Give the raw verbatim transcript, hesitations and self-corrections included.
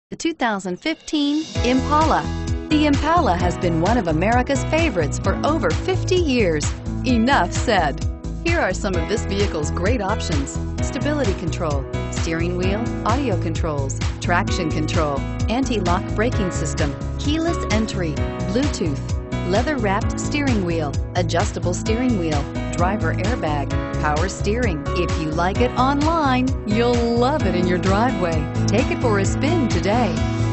The two thousand fifteen Impala. The Impala has been one of America's favorites for over fifty years. Enough said. Here are some of this vehicle's great options: stability control, steering wheel audio controls, traction control, anti-lock braking system, keyless entry, Bluetooth, leather-wrapped steering wheel, adjustable steering wheel, driver airbag, power steering. If you like it online, you'll love it in your driveway. Take it for a spin today.